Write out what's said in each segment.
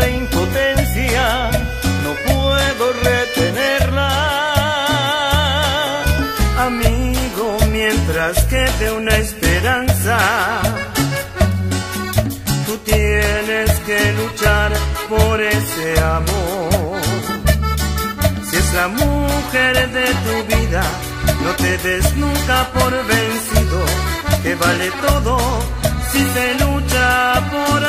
impotencia, no puedo retenerla. Amigo, mientras quede una esperanza, tú tienes que luchar por ese amor. Si es la mujer de tu vida, no te des nunca por vencido, que vale todo si se lucha por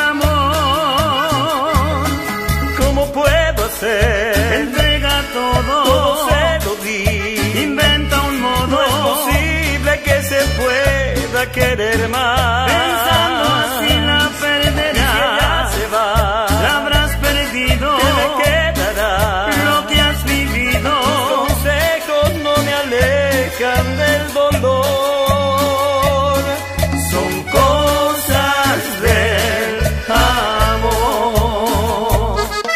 amor. ¿Cómo puedo hacer? Entrega todo se lo di. Inventa un modo. No es posible que se pueda querer más. Pensando así la perderás. Y si ella se va, la habrás perdido. ¿Qué me quedará? Lo que has vivido. Tus consejos no me alejan del dolor. Son cosas del amor.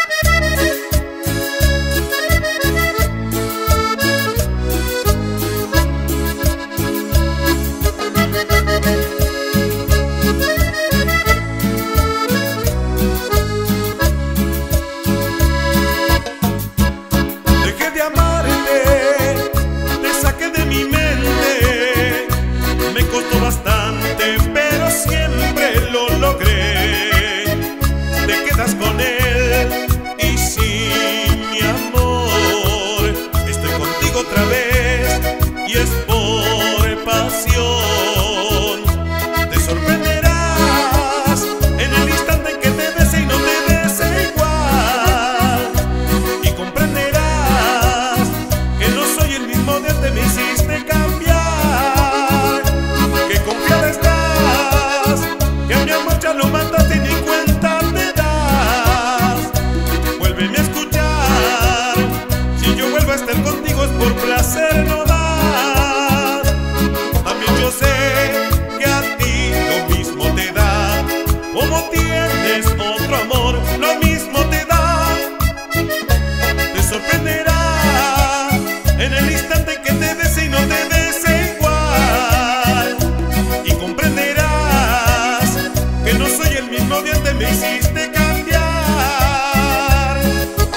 Dejé de amarte, te saqué de mi mente. Me costó bastante, pero siempre lo logré. Te quedas con él y sí, mi amor, estoy contigo otra vez y es por pasión. Te sorprenderás en el instante en que te bese y no te bese igual, y comprenderás que no soy el mismo de antes, me hiciste cambiar. Que confiada estás, que a mi amor ya lo mataste y ni cuenta te das. Vuélveme a escuchar, si yo vuelvo a estar contigo es por placer no dar. También yo sé que a ti lo mismo te da, como tienes otro amor, lo mismo te da. Te sorprenderás en el instante que te bese y no te bese igual, y comprenderás que no soy el mismo de antes, me hiciste cambiar.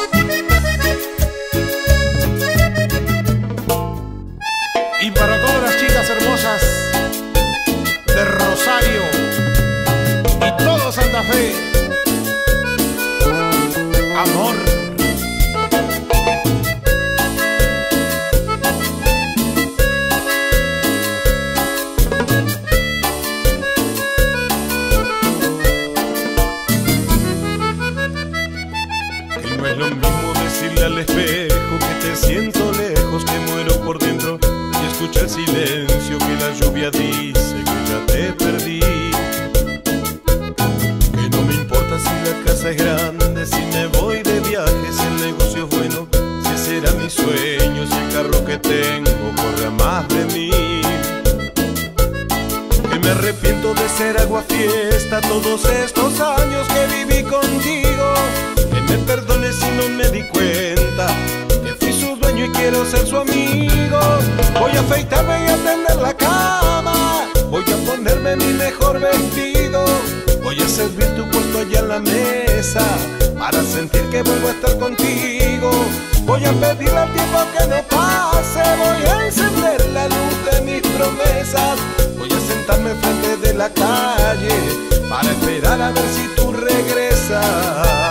Y para todas las chicas hermosas de Rosario y todo Santa Fe, amor. Que no es lo mismo decirle al espejo que te siento lejos, que muero por dentro, y escucha el silencio que la lluvia dice que ya te perdí. Que no me importa si la casa es grande, si me voy de viaje, si el negocio es bueno, si ese era mi sueño, si el carro que tengo corre a más de mí. Que me arrepiento de ser aguafiesta todos estos años que viví contigo. Que me perdones si no me di cuenta que fui su dueño y quiero ser su amigo. Voy a afeitarme y a tender la cama, voy a ponerme mi mejor vestido, voy a servir tu puesto allá en la mesa para sentir que vuelvo a estar contigo. Voy a pedirle al tiempo que no pase, voy a encender la luz de mis promesas, voy a sentarme frente de la calle para esperar a ver si tú regresas.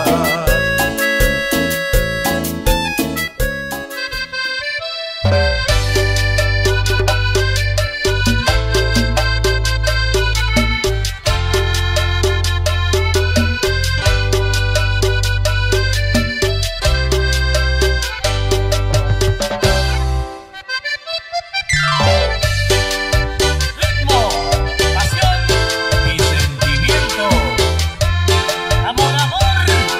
Pasión y sentimiento. Amor, amor.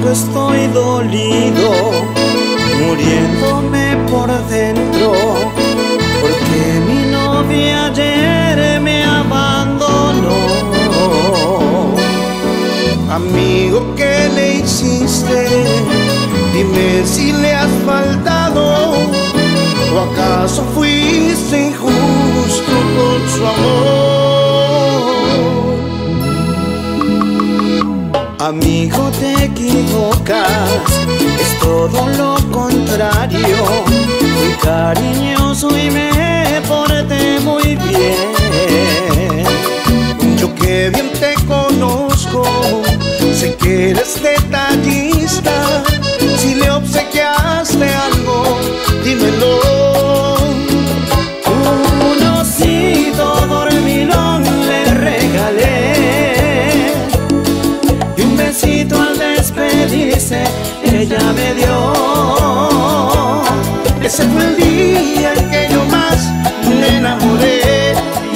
cuando estoy dolido, muriéndome por dentro, porque mi novia ayer me abandonó. Amigo, ¿qué le hiciste? Dime si le has faltado, ¿o acaso fuiste injusto con su amor? Amigo, te equivocas, es todo lo contrario. Fui cariñoso y me porté muy bien. Yo que bien te conozco, sé que eres detallista. Si le obsequiaste algo, dímelo. Un osito dormilón le regalé, y un besito al despedirse ella me dio. Ese fue el día en que yo más me enamoré,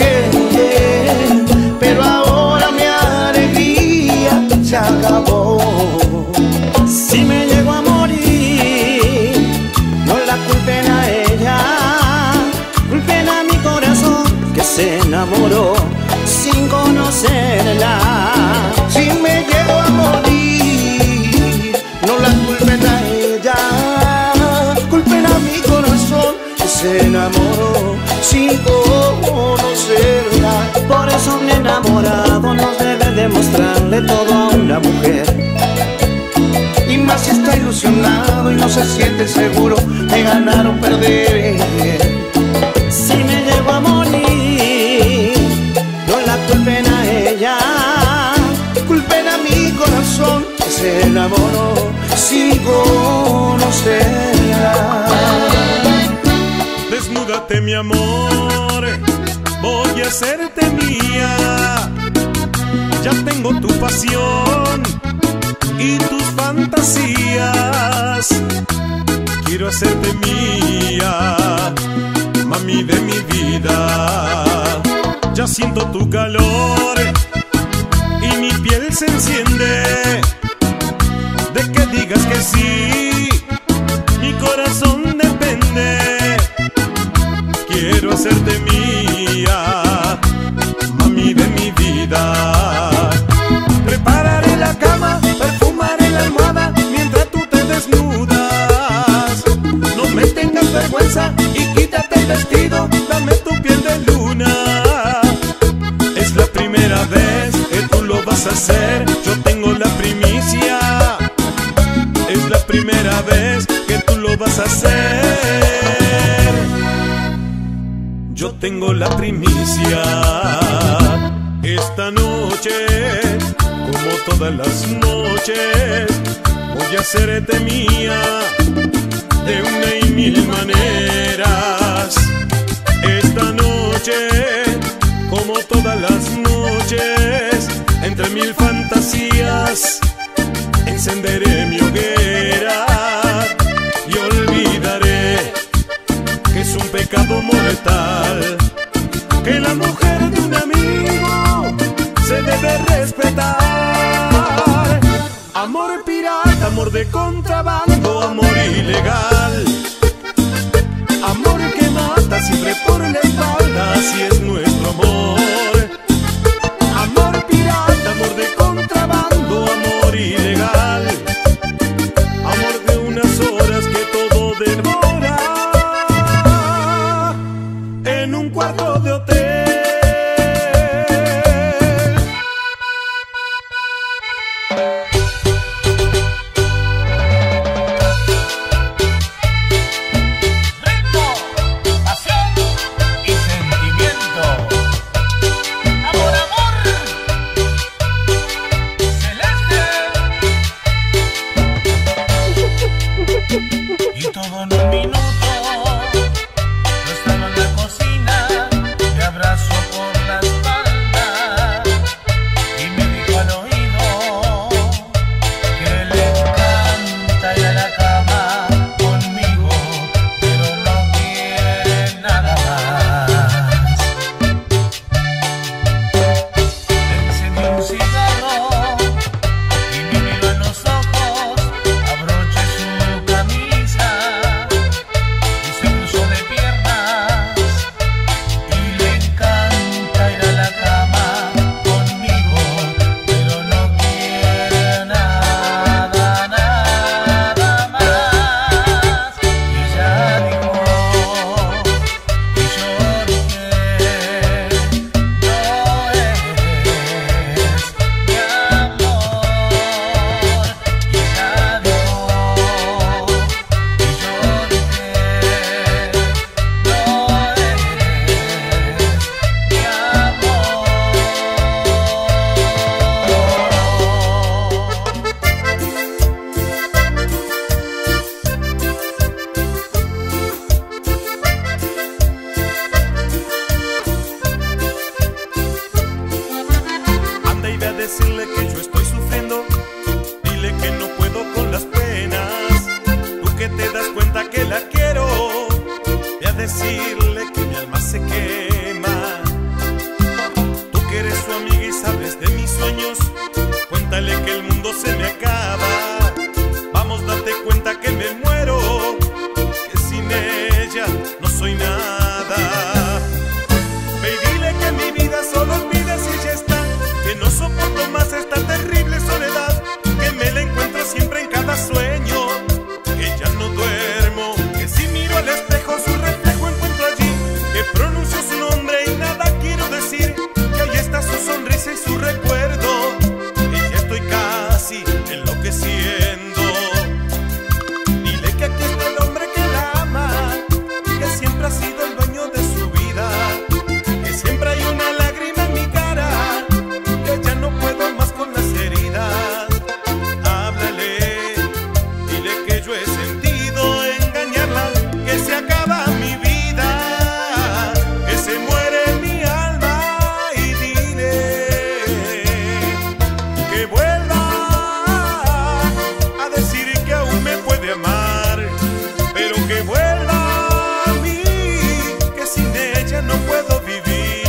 pero ahora mi alegría se acabó. Si me llego a morir, no la culpen a ella, culpen a mi corazón que se enamoró sin conocerla. Si me llego a morir, no la culpen a ella, culpen a mi corazón que se enamoró sin conocerla. Por eso un enamorado no debe demostrarle todo a una mujer, y más si está ilusionado y no se siente seguro de ganar o perder. Si me llego a morir, no la culpen a ella, culpen a mi corazón que se enamoró sin conocerla. Desnúdate, mi amor, voy a hacerte mía. Ya tengo tu pasión y tus fantasías. Quiero hacerte mía, mami de mi vida. Ya siento tu calor y mi piel se enciende de que digas que sí, mi corazón depende. Quiero hacerte mía, mami de mi vida. Prepararé la cama, perfumaré la almohada mientras tú te desnudas. No me tengas vergüenza y quítate el vestido, dame tu piel de luna. Es la primera vez que tú lo vas a hacer, yo tengo la primicia. Es la primera vez que tú lo vas a hacer, yo tengo la primicia. Esta noche, como todas las noches, voy a hacerte mía de una y mil maneras. Esta noche, como todas las noches, entre mil fantasías, encenderé mi hoguera y olvidaré que es un pecado mortal, que la mujer de un amigo se debe respetar. Amor pirata, amor de contrabando, amor ilegal, amor que mata siempre por la espalda, así es nuestro amor. Amor pirata, amor de contrabando, amor ilegal, amor de unas horas que todo devora en un cuarto de hotel. Ritmo, pasión y sentimiento. decirle que yo estoy sufriendo. Dile que no puedo con las penas. Tú que te das cuenta que la quiero, ve a decirle que mi alma se quema. Tú que eres su amiga y sabes de mis sueños, cuéntale que el mundo se me acaba. Vamos, date cuenta que me muero, que sin ella no soy nada. Ve y dile que mi vida solo olvida si ella está, que no soporto más esta terrible soledad, que me la encuentro siempre en cada sueño, que ya no duermo, que si miro al espejo su reflejo encuentro allí, que pronuncio su nombre y nada quiero decir, que ahí está su sonrisa y su recuerdo, y ya estoy casi enloqueciendo. Dile que aquí está el hombre que la ama, que siempre ha sido el dueño de su vida, que siempre hay una lágrima en mi cara, que ya no puedo más con las heridas. Háblale, dile que yo he sentido engañarla, que se acaba mi vida, que se muere mi alma, y dile que vuelva a decir que aún me puede amar, pero que vuelva a mí, que sin ella no puedo vivir.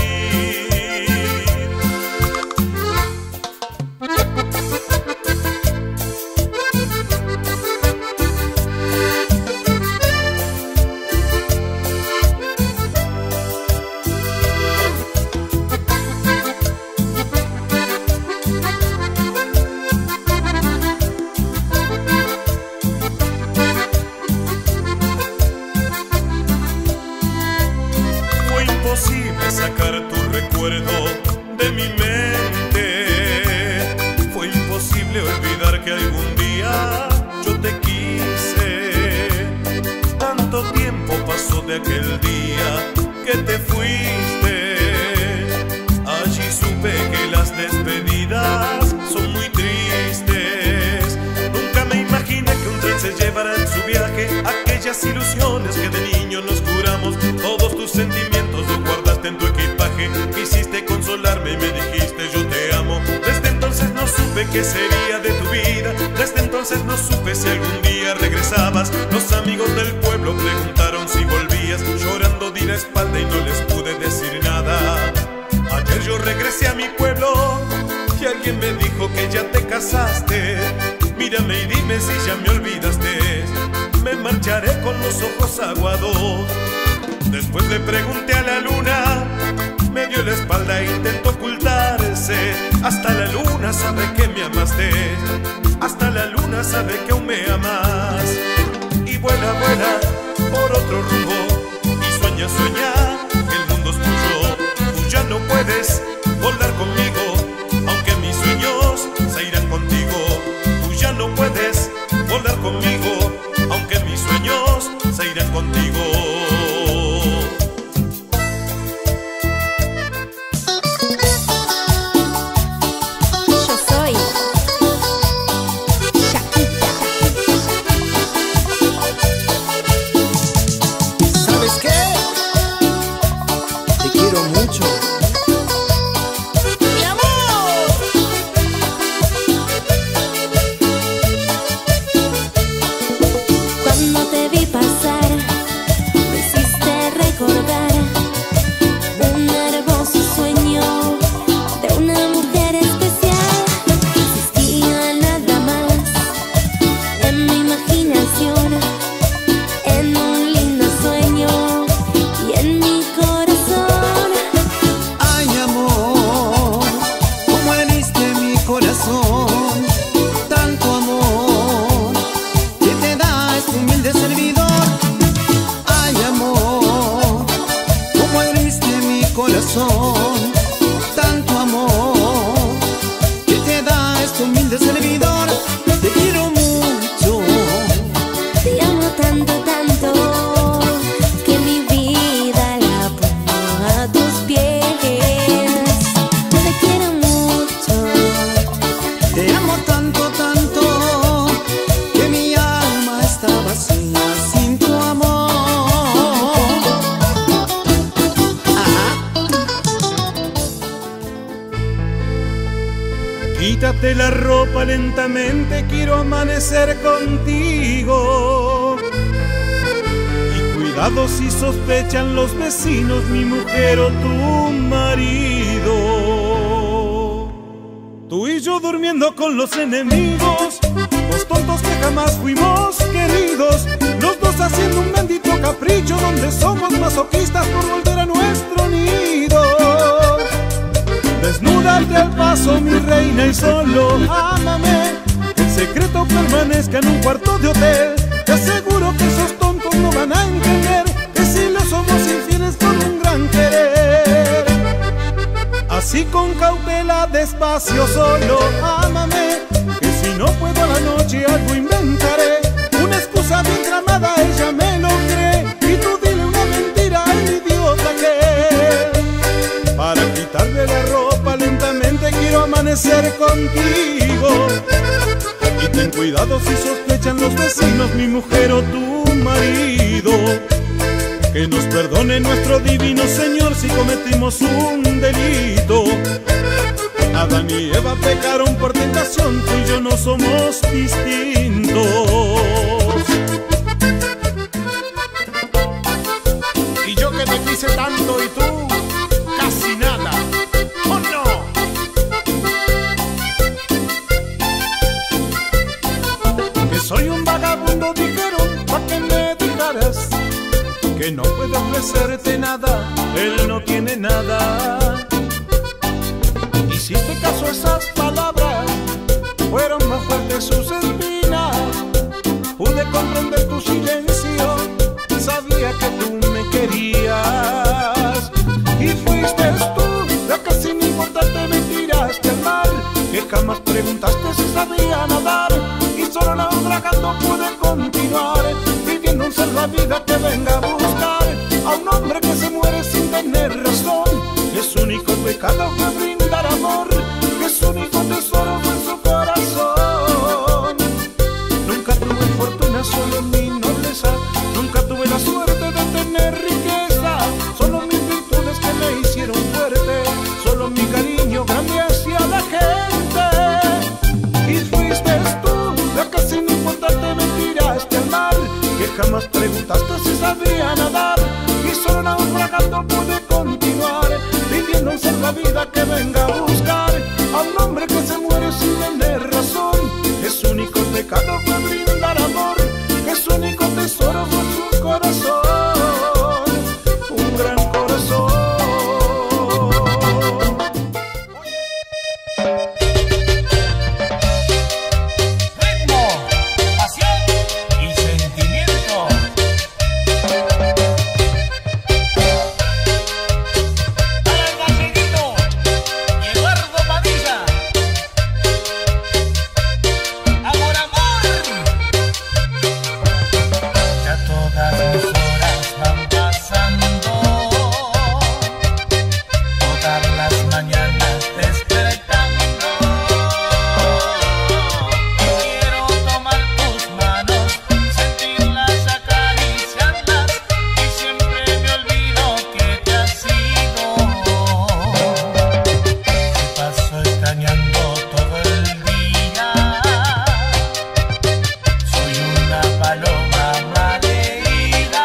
Fue imposible sacar tu recuerdo de mi mente. Fue imposible olvidar que algún día yo te quise. Tanto tiempo pasó de aquel día que te fuiste. Allí supe que las despedidas son muy tristes. Nunca me imaginé que un tren se llevara en su viaje aquellas ilusiones que de niño nos juramos. Todos tus sentimientos los guardaste en tu equipaje. Quisiste consolarme y me dijiste yo te amo. Desde entonces no supe qué sería de tu vida. Desde entonces no supe si algún día regresabas. Los amigos del pueblo preguntaron si volvías. Llorando di la espalda y no les pude decir nada. Ayer yo regresé a mi pueblo y alguien me dijo que ya te casaste. Mírame y dime si ya me olvidaste. Me marcharé con los ojos aguados. Después le pregunté a la luna, me dio la espalda e intentó ocultarse. Hasta la luna sabe que me amaste, hasta la luna sabe que aún me amas. Y vuela, vuela por otro rumbo y sueña, sueña que el mundo es tuyo. Tú ya no puedes volar conmigo, aunque mis sueños se irán contigo. Tú ya no puedes volar conmigo, aunque mis sueños se irán contigo. Tanto amor que te da este humilde servidor. Te quiero mucho, te amo tanto, tanto, que mi vida la pongo a tus pies. Te quiero mucho, te amo tanto, tanto, que mi alma está vacía sin tu amor. Quítate la ropa lentamente, quiero amanecer contigo. Y cuidado si sospechan los vecinos, mi mujer o tu marido. Tú y yo durmiendo con los enemigos, los tontos que jamás fuimos queridos, los dos haciendo un bendito capricho donde somos masoquistas por volver a nuestro nido. Desnúdate al paso, mi reina, y solo ámame. Que el secreto permanezca en un cuarto de hotel. Te aseguro que esos tontos no van a entender que si lo somos infieles con un gran querer. Así con cautela, despacio, solo ámame. Que si no puedo a la noche algo inventaré. Una excusa bien tramada, ella me lo cree. Y tú dile una mentira al idiota que es. Para quitarle la ropa lentamente quiero amanecer contigo. Y ten cuidado si sospechan los vecinos, mi mujer o tu marido. Que nos perdone nuestro divino Señor si cometimos un delito. Adán y Eva pecaron por tentación, tú y yo no somos distintos. Y yo que te quise tanto y tú casi nada. ¡Oh, no! Que soy un vagabundo, dijeron, pa' que me dejaras. Que no puedo ofrecerte nada, él no tiene nada. Hiciste caso a esas palabras, fueron más fuertes sus espinas. Pude comprender tu silencio, sabía que tú me querías. Y fuiste tú la que sin importarte me tiraste al mar, que jamás preguntaste si sabía nadar. Y solo naufragando pude continuar, pidiendo un salvavidas que venga a buscar a un hombre que se muere sin tener razón. Que su único pecado fue brindar amor, que su único tesoro fue su corazón. Nunca tuve fortuna, solo mi nobleza. Nunca tuve la suerte de tener riqueza. Solo mis virtudes que me hicieron fuerte. Solo mi cariño grande hacia la gente. Y fuiste tú la que sin importarte me tiraste al mar, que jamás preguntaste si sabía nadar. Y solo naufragando pude continuar, pidiendo un salvavidas que venga a buscar a un hombre que se muere sin tener razón. Que su único pecado fue brindar amor, que su único tesoro fue su corazón, un gran corazón. Ritmo, pasión y sentimiento. Para el galleguito y Eduardo Padilla. Amor, amor. Ya todas mis horas van pasando, todas las mañanas despertando. Quiero tomar tus manos, sentirlas, acariciarlas, y siempre me olvido que te has ido. Te paso extrañando todo el día, soy una paloma malherida.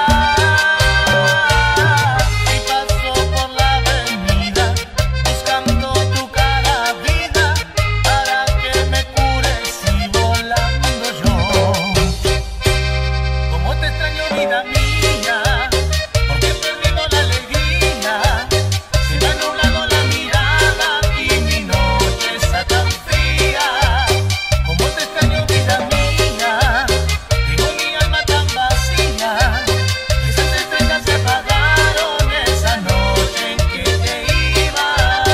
Y paso por la avenida buscando tu cara, vida, para que me cures y volando yo. Como te extraño, vida mía, porque he perdido la alegría. Se me ha nublado la mirada y mi noche está tan fría. Como te extraño, vida mía, tengo mi alma tan vacía. Esas estrellas se apagaron esa noche en que te ibas.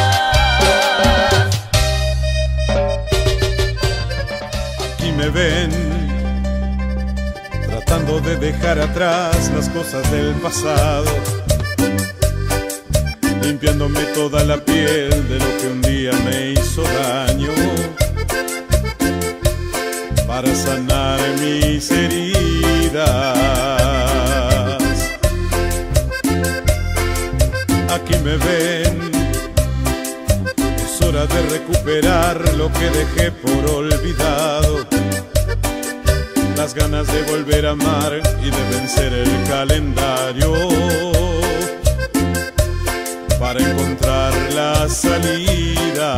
Aquí me ven, tratando de dejar atrás las cosas del pasado, limpiándome toda la piel de lo que un día me hizo daño, para sanar mis heridas. Aquí me ven, es hora de recuperar lo que dejé por olvidado, las ganas de volver a amar y de vencer el calendario para encontrar la salida.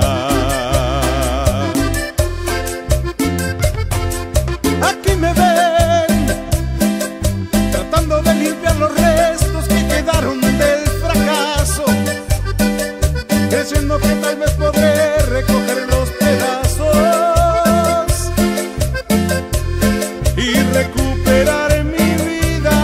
Aquí me ven, tratando de limpiar los restos que quedaron del fracaso, creyendo que tal vez podré recoger los pedazos y recuperar mi vida.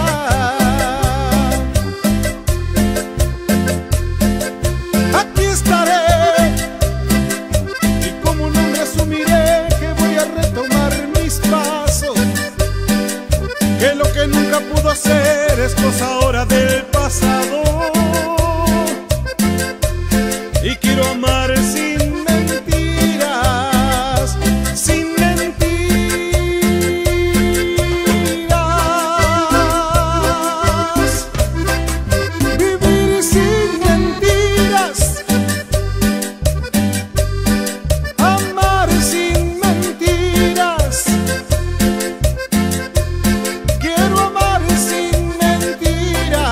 Aquí estaré y como un hombre asumiré que voy a retomar mis pasos, que lo que nunca pudo hacer es cosa ahora del pasado. Y quiero amar sin mentiras, sin mentiras, vivir sin mentiras, amar sin mentiras, quiero amar sin mentiras.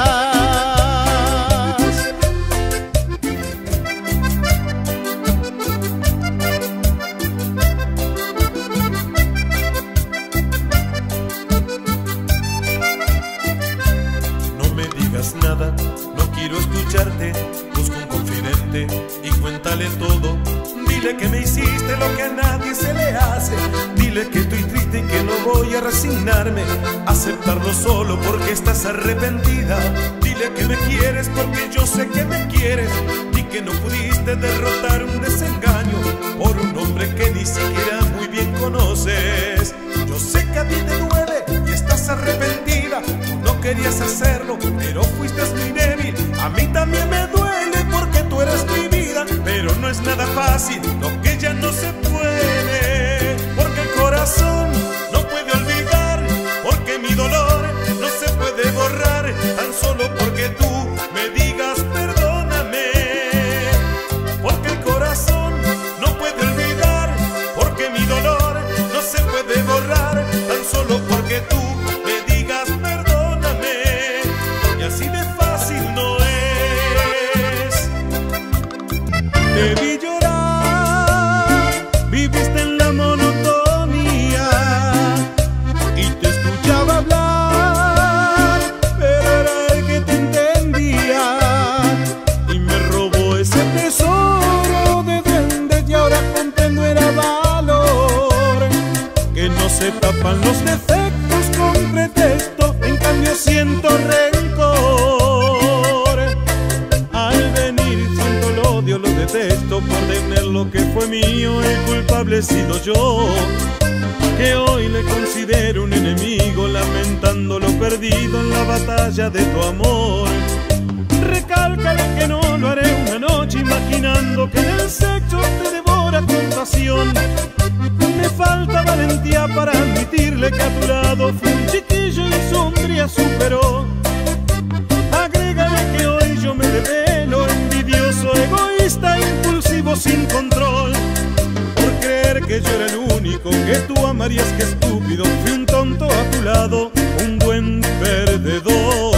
No me digas nada, no quiero escucharte. Busca un confidente y cuéntale todo. Dile que me hiciste lo que a nadie se le hace. Dile que estoy triste y que no voy a resignarme a aceptarlo solo porque estás arrepentida. Dile que me quieres porque yo sé que me quieres y que no pudiste derrotar un desengaño por un hombre que ni siquiera muy bien conoces. Yo sé que a ti te duele y estás arrepentida. Tú no querías hacerlo, pero fuiste muy débil. A mí también me duele porque tú eres mi vida, pero no es nada fácil lo que ya no se puede, porque el corazón no puede olvidar, porque mi dolor no se puede borrar, tan solo porque tú me digas perdóname, porque el corazón no puede olvidar, porque mi dolor no se puede borrar, tan solo porque tú me digas perdóname, y así de fácil no es. Te vi llorar, viviste en la monotonía y te escuchaba hablar, pero era el que te entendía y me robó ese tesoro de duendes y ahora comprendo era valor, que no se tapan los defectos con pretexto, en cambio siento rencor. Al venir siento el odio, lo detesto por tener lo que fue mío, el culpable he sido yo, que hoy le considero un enemigo, lamentando lo perdido en la batalla de tu amor. Recálcale que no lo haré una noche, imaginando que en el sexo te devora con pasión. Me falta valentía para admitirle que a tu lado fui un chiquillo y su hombría superó. Agrégale que hoy yo me revelo, envidioso, egoísta, impulsivo, sin control, por creer que yo era el único que tú amarías. Que estúpido, fui un tonto a tu lado, un buen perdedor.